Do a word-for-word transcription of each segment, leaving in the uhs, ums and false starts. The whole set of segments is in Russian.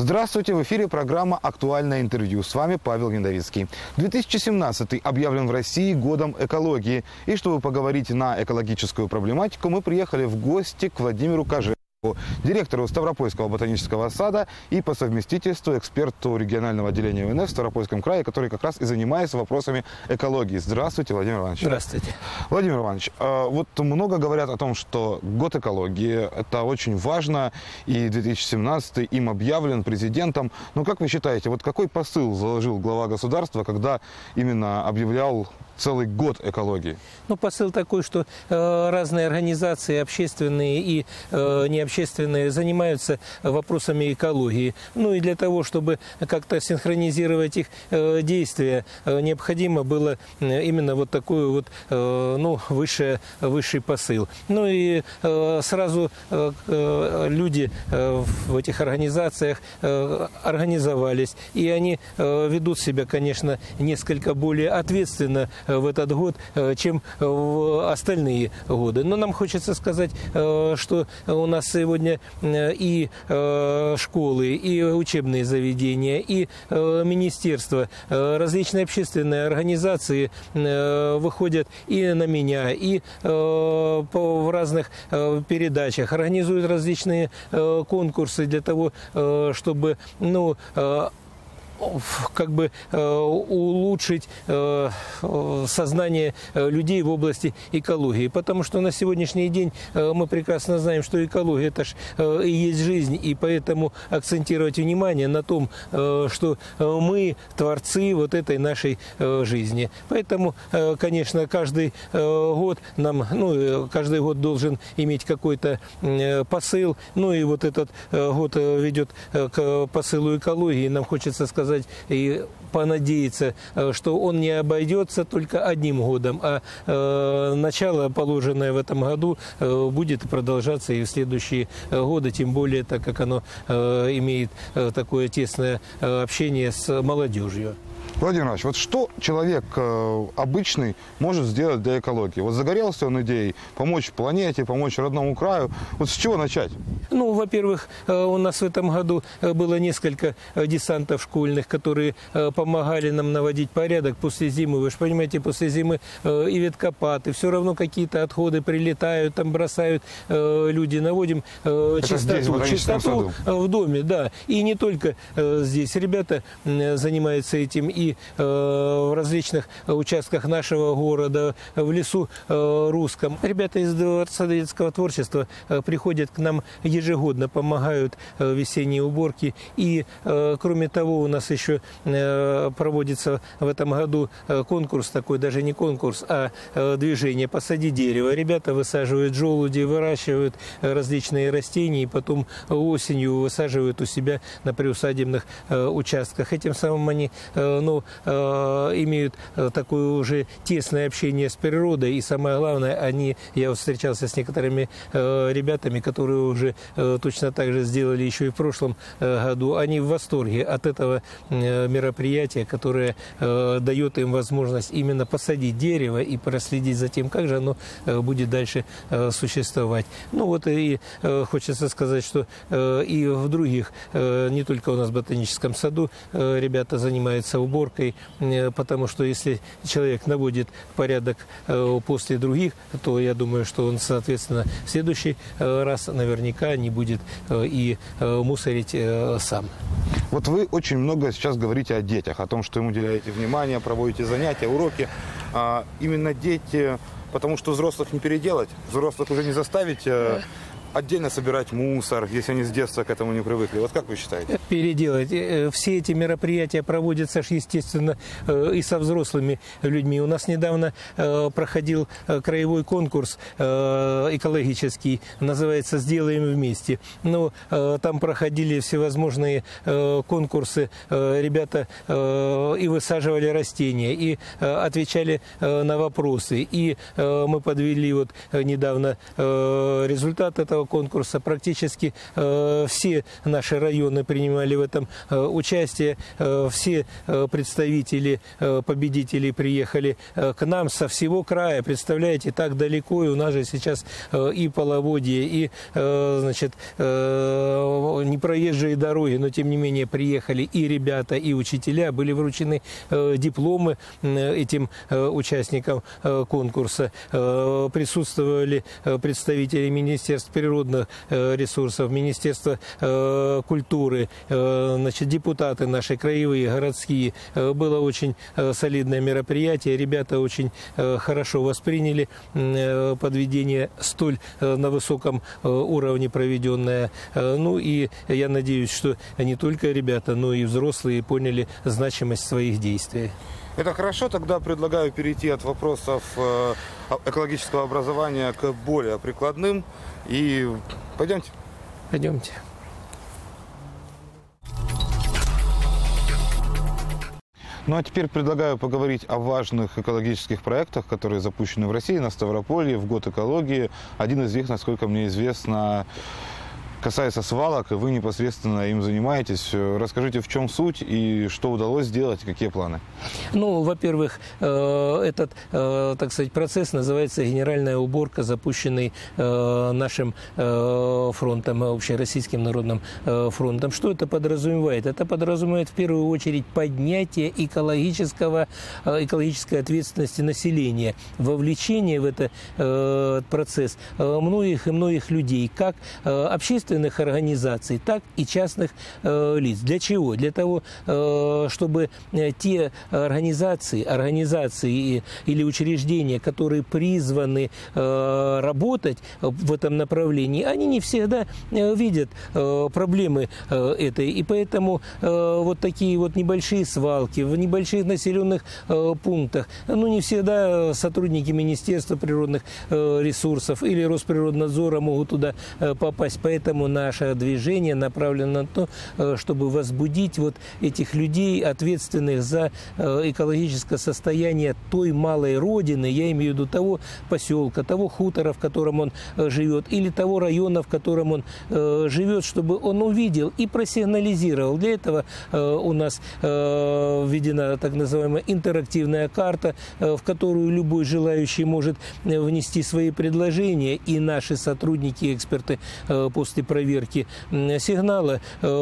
Здравствуйте, в эфире программа «Актуальное интервью». С вами Павел Янковицкий. две тысячи семнадцатый объявлен в России годом экологии. И чтобы поговорить на экологическую проблематику, мы приехали в гости к Владимиру Кожевникову, директору Ставропольского ботанического сада и по совместительству эксперту регионального отделения УНФ в Ставропольском крае, который как раз и занимается вопросами экологии. Здравствуйте, Владимир Иванович. Здравствуйте. Владимир Иванович, вот много говорят о том, что год экологии – это очень важно, и две тысячи семнадцатый им объявлен президентом. Но как вы считаете, вот какой посыл заложил глава государства, когда именно объявлял целый год экологии? Ну, посыл такой, что э, разные организации, общественные и э, необщественные, занимаются вопросами экологии. Ну и для того, чтобы как-то синхронизировать их э, действия, э, необходимо было э, именно вот такой вот, э, ну, высшее, высший посыл. Ну и э, сразу э, э, люди э, в этих организациях э, организовались, и они э, ведут себя, конечно, несколько более ответственно в этот год, чем в остальные годы. Но нам хочется сказать, что у нас сегодня и школы, и учебные заведения, и министерства, различные общественные организации выходят и на меня, и в разных передачах, организуют различные конкурсы для того, чтобы, ну, как бы э, улучшить э, сознание людей в области экологии. Потому что на сегодняшний день э, мы прекрасно знаем, что экология – это ж э, и есть жизнь, и поэтому акцентировать внимание на том, э, что мы творцы вот этой нашей э, жизни. Поэтому, э, конечно, каждый э, год нам, ну, каждый год должен иметь какой-то э, посыл. Ну и вот этот э, год ведет э, к посылу экологии. Нам хочется сказать, и понадеяться, что он не обойдется только одним годом, а э, начало, положенное в этом году, э, будет продолжаться и в следующие годы, тем более, так как оно э, имеет э, такое тесное э, общение с молодежью. Владимир Иванович, вот что человек э, обычный может сделать для экологии? Вот загорелся он идеей помочь планете, помочь родному краю. Вот с чего начать? Ну, во-первых, э, у нас в этом году было несколько десантов школьных, которые э, помогали нам наводить порядок после зимы. Вы же понимаете, после зимы э, и веткопаты, все равно какие-то отходы прилетают, там бросают э, люди, наводим э, чистоту, здесь, в чистоту в доме, да. И не только э, здесь. Ребята э, занимаются этим и в различных участках нашего города, в лесу русском. Ребята из Дворца детского творчества приходят к нам ежегодно, помогают в весенней уборке. И, кроме того, у нас еще проводится в этом году конкурс такой, даже не конкурс, а движение «Посади дерево». Ребята высаживают желуди, выращивают различные растения и потом осенью высаживают у себя на приусадебных участках. Этим самым они, ну, имеют такое уже тесное общение с природой. И самое главное, они, я вот встречался с некоторыми ребятами, которые уже точно так же сделали еще и в прошлом году. Они в восторге от этого мероприятия, которое дает им возможность именно посадить дерево и проследить за тем, как же оно будет дальше существовать. Ну вот и хочется сказать, что и в других, не только у нас в ботаническом саду, ребята занимаются уборкой, потому что если человек наводит порядок после других, то я думаю, что он, соответственно, в следующий раз наверняка не будет и мусорить сам. Вот вы очень много сейчас говорите о детях, о том, что им уделяете внимание, проводите занятия, уроки. А именно дети, потому что взрослых не переделать, взрослых уже не заставить отдельно собирать мусор, если они с детства к этому не привыкли. Вот как вы считаете? Переделать. Все эти мероприятия проводятся, естественно, и со взрослыми людьми. У нас недавно проходил краевой конкурс экологический, называется «Сделаем вместе». Ну, там проходили всевозможные конкурсы. Ребята и высаживали растения, и отвечали на вопросы. И мы подвели вот недавно результат этого конкурса. Практически все наши районы принимали в этом участие. Все представители, победители приехали к нам со всего края. Представляете, так далеко, и у нас же сейчас и половодье, и, значит, непроезжие дороги, но тем не менее приехали и ребята, и учителя. Были вручены дипломы этим участникам конкурса. Присутствовали представители Министерства природных ресурсов, Министерства культуры, значит, депутаты наши, краевые, городские. Было очень солидное мероприятие. Ребята очень хорошо восприняли подведение столь на высоком уровне проведенное. Ну и я надеюсь, что не только ребята, но и взрослые поняли значимость своих действий. Это хорошо, тогда предлагаю перейти от вопросов экологического образования к более прикладным. И пойдемте. Пойдемте. Ну а теперь предлагаю поговорить о важных экологических проектах, которые запущены в России, на Ставрополье, в год экологии. Один из них, насколько мне известно, касается свалок, и вы непосредственно им занимаетесь. Расскажите, в чем суть и что удалось сделать, какие планы? Ну, во-первых, этот, так сказать, процесс называется генеральная уборка, запущенный нашим фронтом, общероссийским народным фронтом. Что это подразумевает? Это подразумевает в первую очередь поднятие экологического, экологической ответственности населения, вовлечение в этот процесс многих и многих людей, как общественных организаций, так и частных э, лиц. Для чего? Для того, э, чтобы те организации, организации или учреждения, которые призваны э, работать в этом направлении, они не всегда э, видят э, проблемы э, этой. И поэтому э, вот такие вот небольшие свалки в небольших населенных э, пунктах, ну, не всегда сотрудники Министерства природных э, ресурсов или Росприроднадзора могут туда э, попасть. Поэтому наше движение направлено на то, чтобы возбудить вот этих людей, ответственных за экологическое состояние той малой родины, я имею в виду того поселка, того хутора, в котором он живет, или того района, в котором он живет, чтобы он увидел и просигнализировал. Для этого у нас введена так называемая интерактивная карта, в которую любой желающий может внести свои предложения, и наши сотрудники, эксперты после проверки сигнала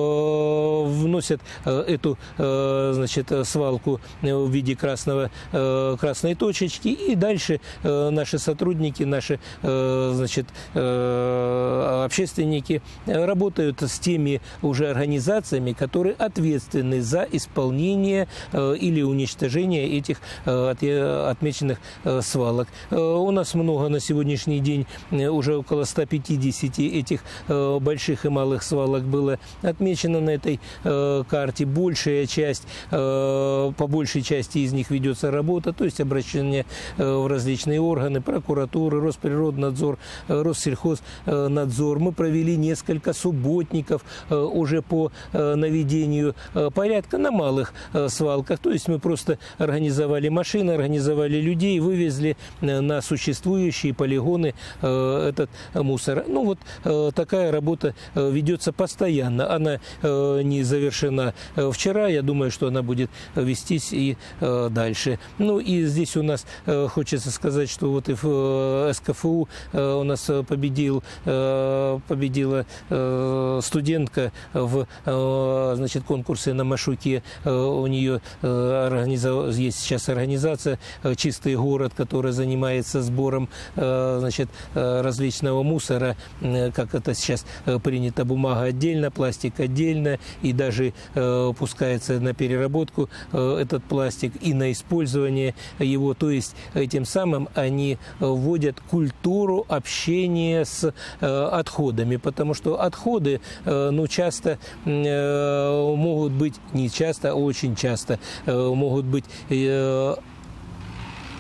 вносят эту, значит, свалку в виде красного, красной точечки, и дальше наши сотрудники, наши, значит, общественники работают с теми уже организациями, которые ответственны за исполнение или уничтожение этих отмеченных свалок. У нас много на сегодняшний день, уже около ста пятидесяти этих больших и малых свалок было отмечено на этой э, карте. Большая часть, э, по большей части из них ведется работа, то есть обращение э, в различные органы, прокуратуры, Росприроднадзор, э, Россельхознадзор. Мы провели несколько субботников э, уже по э, наведению э, порядка на малых э, свалках. То есть мы просто организовали машины, организовали людей, вывезли э, на существующие полигоны э, этот э, мусор. Ну вот э, такая работа ведется постоянно. Она э, не завершена вчера. Я думаю, что она будет вестись и э, дальше. Ну и здесь у нас э, хочется сказать, что вот и в э, эс ка эф у э, у нас победил, э, победила э, студентка в э, значит, конкурсе на Машуке. Э, у нее э, организов... есть сейчас организация э, «Чистый город», которая занимается сбором э, значит, э, различного мусора, э, как это сейчас принято, бумага отдельно, пластик отдельно, и даже э, пускается на переработку э, этот пластик и на использование его. То есть этим самым они вводят культуру общения с э, отходами, потому что отходы э, ну, часто э, могут быть, не часто, а очень часто э, могут быть э,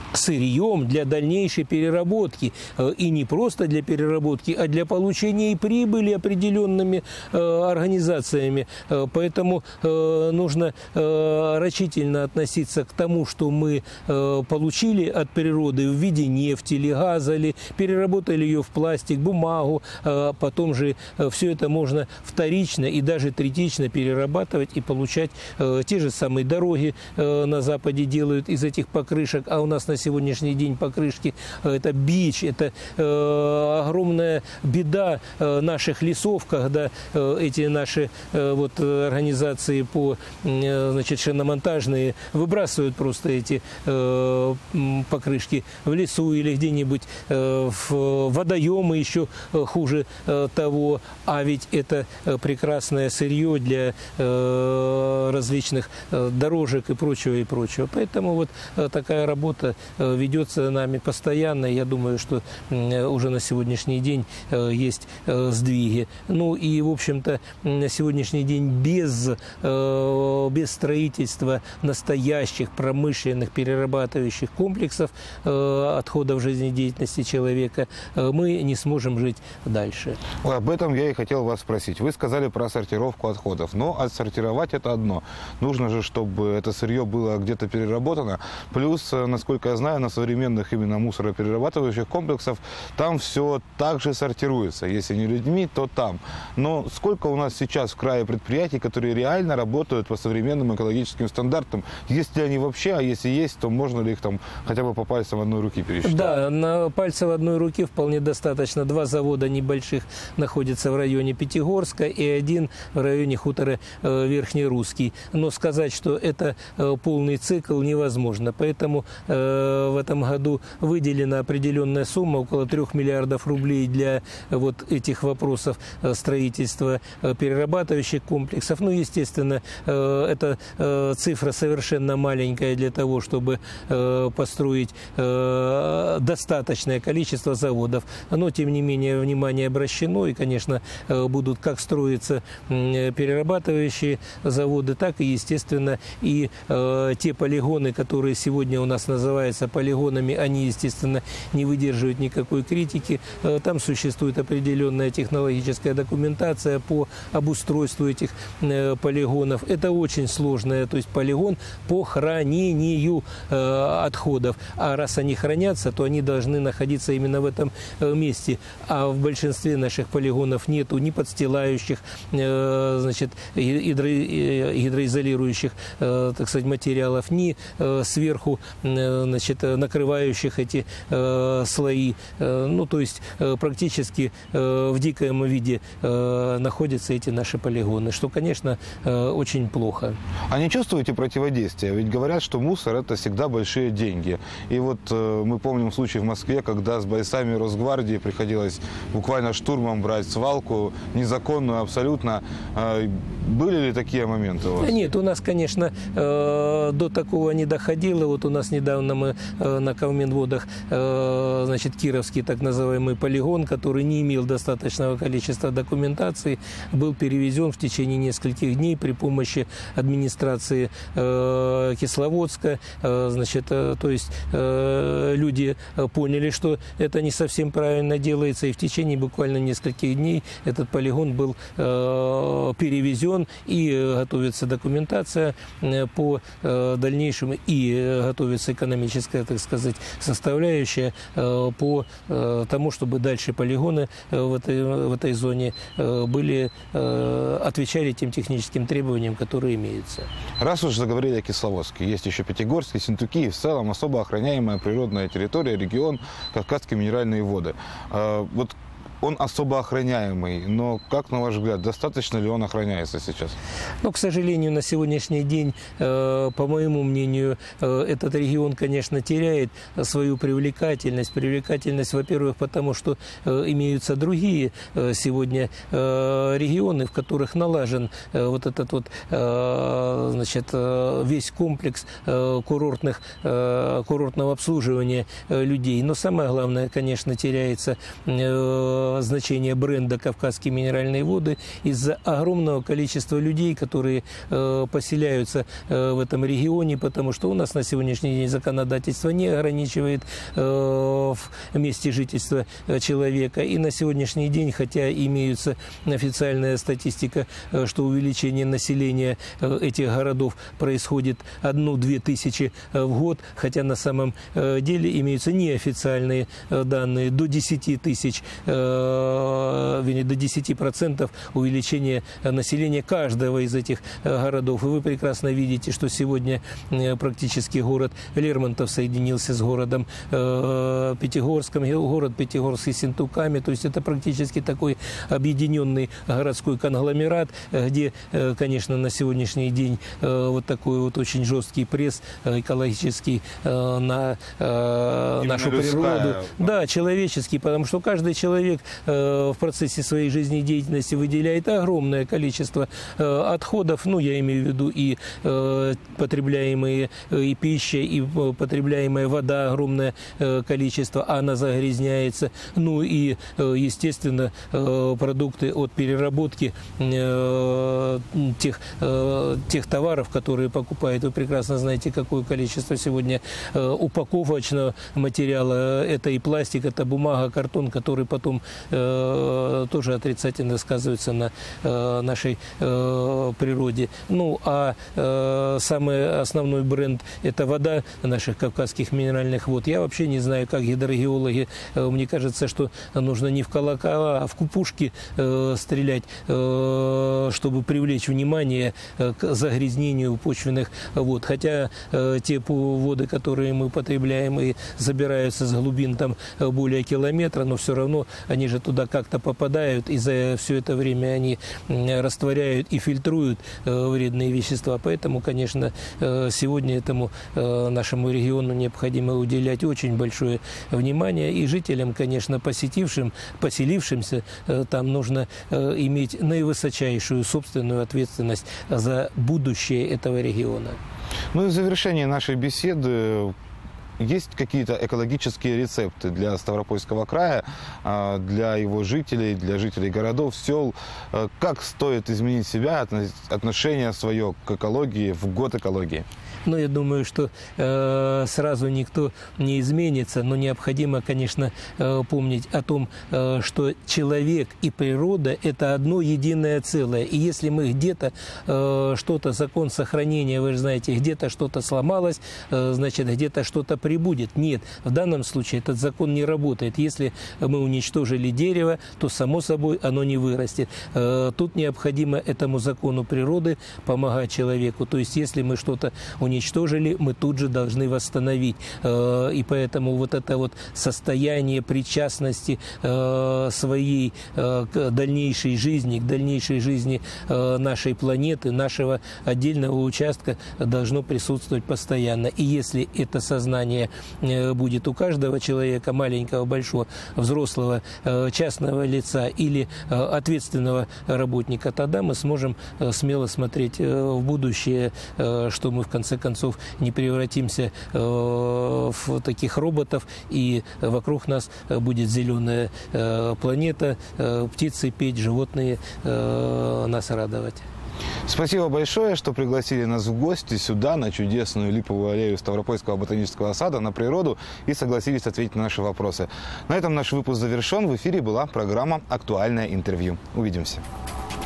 сырьем для дальнейшей переработки. И не просто для переработки, а для получения и прибыли определенными организациями. Поэтому нужно рачительно относиться к тому, что мы получили от природы в виде нефти или газа, или переработали ее в пластик, бумагу. Потом же все это можно вторично и даже третично перерабатывать и получать те же самые дороги на Западе делают из этих покрышек, а у нас на сегодняшний день покрышки – это бич, это э, огромная беда э, наших лесов, когда э, эти наши э, вот, организации по, э, значит, шиномонтажные выбрасывают просто эти э, покрышки в лесу или где-нибудь э, в водоемы, еще э, хуже э, того. А ведь это э, прекрасное сырье для э, различных э, дорожек и прочего, и прочего. Поэтому вот э, такая работа э, ведется нами постоянно. Я думаю, что уже на сегодняшний день есть сдвиги. Ну и, в общем-то, на сегодняшний день без, без строительства настоящих промышленных перерабатывающих комплексов отходов жизнедеятельности человека мы не сможем жить дальше. Об этом я и хотел вас спросить. Вы сказали про сортировку отходов, но отсортировать это одно. Нужно же, чтобы это сырье было где-то переработано. Плюс, насколько я знаю, на современных именно мусороперерабатывающих комплексов там все так же сортируется. Если не людьми, то там. Но сколько у нас сейчас в крае предприятий, которые реально работают по современным экологическим стандартам? Есть ли они вообще? А если есть, то можно ли их там хотя бы по пальцам одной руки пересчитать? Да, на пальцах одной руки вполне достаточно. Два завода небольших находятся в районе Пятигорска и один в районе хутора Верхнерусский. Но сказать, что это полный цикл, невозможно. Поэтому э, в этом году выделена определенная сумма, около трех миллиардов рублей для вот этих вопросов строительства перерабатывающих комплексов. Ну, естественно, эта цифра совершенно маленькая для того, чтобы построить достаточное количество заводов. Но, тем не менее, внимание обращено, и, конечно, будут как строиться перерабатывающие заводы, так и, естественно, и те полигоны, которые сегодня у нас называются полигонами, они, естественно, не выдерживают никакой критики. Там существует определенная технологическая документация по обустройству этих полигонов. Это очень сложное, то есть полигон по хранению отходов. А раз они хранятся, то они должны находиться именно в этом месте. А в большинстве наших полигонов нету ни подстилающих, значит, гидро, гидроизолирующих, так сказать, материалов, ни сверху, значит, накрывающих эти э, слои. Э, ну, то есть э, практически э, в диком виде э, находятся эти наши полигоны, что, конечно, э, очень плохо. А не чувствуете противодействия? Ведь говорят, что мусор – это всегда большие деньги. И вот э, мы помним случай в Москве, когда с бойцами Росгвардии приходилось буквально штурмом брать свалку, незаконную абсолютно. Э, были ли такие моменты у вас? Нет, у нас, конечно, э, до такого не доходило. Вот у нас недавно мы э, на Кавминводах, э, значит, Кировский так называемый полигон, который не имел достаточного количества документации, был перевезен в течение нескольких дней при помощи администрации э, Кисловодска. Э, значит, э, то есть э, люди поняли, что это не совсем правильно делается, и в течение буквально нескольких дней этот полигон был э, перевезен, и готовится документация по э, дальнейшему, и готовится экономическая, так сказать, составляющая э, по э, тому, чтобы дальше полигоны э, в, этой, в этой зоне э, были, э, отвечали тем техническим требованиям, которые имеются. Раз уж заговорили о Кисловодске, есть еще Пятигорск, Ессентуки и в целом особо охраняемая природная территория, регион Кавказские минеральные воды. Э, вот он особо охраняемый, но, как на ваш взгляд, достаточно ли он охраняется сейчас? Ну, к сожалению, на сегодняшний день, э, по моему мнению, э, этот регион, конечно, теряет свою привлекательность. Привлекательность, во-первых, потому что э, имеются другие э, сегодня э, регионы, в которых налажен э, вот этот вот, э, значит, э, весь комплекс э, курортных, э, курортного обслуживания э, людей. Но самое главное, конечно, теряется э, э, значение бренда «Кавказские минеральные воды» из-за огромного количества людей, которые э, поселяются э, в этом регионе, потому что у нас на сегодняшний день законодательство не ограничивает э, в месте жительства человека. И на сегодняшний день, хотя имеются официальная статистика, э, что увеличение населения э, этих городов происходит одну-две тысячи э, в год, хотя на самом э, деле имеются неофициальные э, данные до десяти тысяч, э, до десяти процентов увеличения населения каждого из этих э, городов. И вы прекрасно видите, что сегодня э, практически город Лермонтов соединился с городом э, Пятигорском, город Пятигорск и Синтуками, то есть это практически такой объединенный городской конгломерат, где, э, конечно, на сегодняшний день э, вот такой вот очень жесткий пресс э, экологический э, на э, нашу природу. Да, человеческий, потому что каждый человек э, в процессе своей жизнедеятельности выделяет огромное количество э, отходов, ну, я имею в виду и э, потребляемые э, и пища, и э, потребляемая вода, огромное э, количество, она загрязняется, ну и, э, естественно, э, продукты от переработки э, тех, э, тех товаров, которые покупают. Вы прекрасно знаете, какое количество сегодня э, упаковочного материала. Это и пластик, это бумага, картон, который потом э, тоже отрицательно сказывается на э, нашей э, природе. Ну, а э, самый основной бренд – это вода наших кавказских минеральных вод. Я вообще не знаю, как гидрогеологи. Э, мне кажется, что нужно не в колокола, а в купушки э, стрелять, э, чтобы привлечь внимание э, к загрязнению почвенных вод. Хотя э, те воды, которые мы потребляем и забираются с глубин там более километра, но все равно они же туда как-то попадают, и за все это время они растворяют и фильтруют вредные вещества. Поэтому, конечно, сегодня этому нашему региону необходимо уделять очень большое внимание. И жителям, конечно, посетившим, поселившимся там, нужно иметь наивысочайшую собственную ответственность за будущее этого региона. Ну и в завершение нашей беседы, есть какие-то экологические рецепты для Ставропольского края, для его жителей, для жителей городов, сел? Как стоит изменить себя, отношение свое к экологии в год экологии? Ну, я думаю, что э, сразу никто не изменится, но необходимо, конечно, э, помнить о том, э, что человек и природа – это одно единое целое. И если мы где-то э, что-то, закон сохранения, вы же знаете, где-то что-то сломалось, э, значит, где-то что-то прибудет. Нет, в данном случае этот закон не работает. Если мы уничтожили дерево, то, само собой, оно не вырастет. Э, тут необходимо этому закону природы помогать человеку. То есть, если мы что-то уничтожили, уничтожили, мы тут же должны восстановить. И поэтому вот это вот состояние причастности своей к дальнейшей жизни, к дальнейшей жизни нашей планеты, нашего отдельного участка должно присутствовать постоянно. И если это сознание будет у каждого человека, маленького, большого, взрослого, частного лица или ответственного работника, тогда мы сможем смело смотреть в будущее, что мы в конце концов концов не превратимся э, в таких роботов, и вокруг нас будет зеленая э, планета, э, птицы петь, животные э, нас радовать. Спасибо большое, что пригласили нас в гости сюда, на чудесную липовую аллею Ставропольского ботанического сада, на природу, и согласились ответить на наши вопросы. На этом наш выпуск завершен. В эфире была программа «Актуальное интервью». Увидимся.